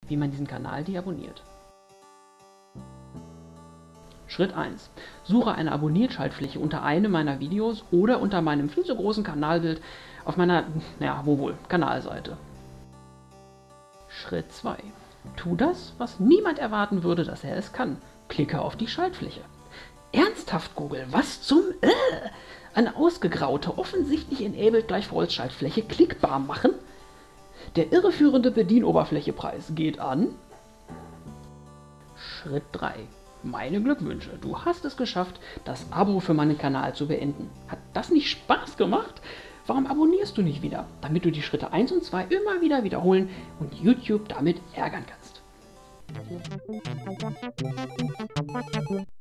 wie man diesen Kanal deabonniert. Schritt 1. Suche eine Abonniert-Schaltfläche unter einem meiner Videos oder unter meinem viel zu großen Kanalbild auf meiner, Kanalseite. Schritt 2. Tu das, was niemand erwarten würde, dass er es kann. Klicke auf die Schaltfläche. Ernsthaft, Google, was zum Eine ausgegraute, offensichtlich enabled gleich False-Schaltfläche klickbar machen? Der irreführende Bedienoberflächepreis geht an. Schritt 3. Meine Glückwünsche, du hast es geschafft, das Abo für meinen Kanal zu beenden. Hat das nicht Spaß gemacht? Warum abonnierst du nicht wieder, damit du die Schritte 1 und 2 immer wieder wiederholen und YouTube damit ärgern kannst?